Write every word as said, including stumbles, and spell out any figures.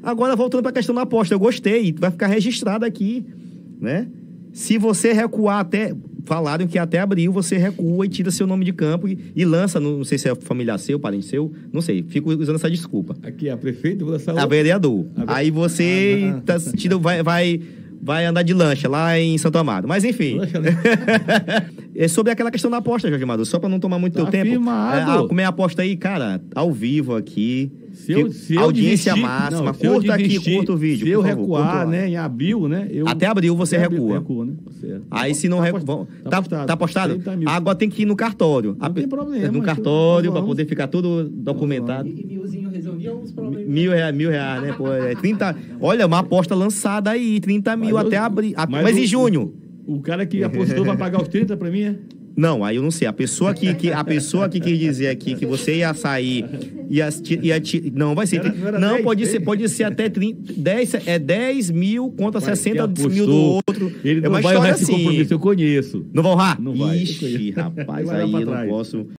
Agora, voltando para a questão da aposta, eu gostei, vai ficar registrado aqui, né? Se você recuar até... Falaram que até abril você recua e tira seu nome de campo e, e lança, não, não sei se é familiar seu, parente seu, não sei, fico usando essa desculpa. Aqui, a prefeita, vou lançar A vereador. A ve... Aí você ah, tá, tira, vai, vai, vai andar de lancha lá em Santo Amaro. Mas enfim. Lancha, né? É sobre aquela questão da aposta, Jorge Amado, só para não tomar muito tá teu tempo. É, como é a aposta aí, cara, ao vivo aqui. Se eu, se eu audiência desistir, máxima, não, curta desistir, aqui, curta o vídeo. Se eu favor, recuar, né, em abril, né? Eu, até abril você até recua. Abril, recua, né? Aí se não tá recua. Tá, tá postado. Tá postado? Agora tem que ir no cartório. Não a, tem problema. No cartório, para poder ficar tudo documentado. E milzinho resolvia os problemas. Mil reais, mil reais, né? Pô, é trinta... Olha, uma aposta lançada aí, trinta mil mas até abril. Mas, mas em junho. O cara que apostou vai pagar os trinta para mim, é? Não, aí eu não sei. A pessoa que, que, a pessoa que quis dizer aqui que você ia sair, ia, ia, não, vai ser. Era, não, dez, pode ser, pode ser até trinta, dez, é dez mil contra sessenta apostou, mil do outro. Ele não é uma vai honrar assim. esse compromisso, eu conheço. Não vão honrar? Não vai. Ixi, rapaz, aí eu não posso.